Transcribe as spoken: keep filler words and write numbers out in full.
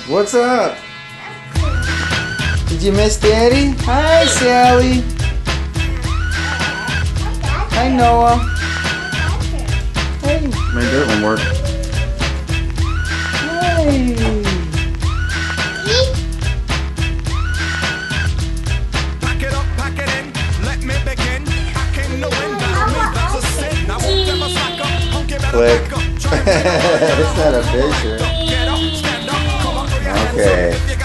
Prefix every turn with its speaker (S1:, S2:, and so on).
S1: What's up? Did you miss Daddy? Hi, Sally. Hi, Noah. Hey.
S2: My dirt won't work.
S1: Hey.
S3: Pack it up, pack it in, let me begin. I came to win, that's me, that's a sin. I won't ever slack up, I'll give it a
S1: Click.
S3: back up.
S1: It's not a fish.
S3: Get up, stand up, come on, throw your hands up.
S1: Okay.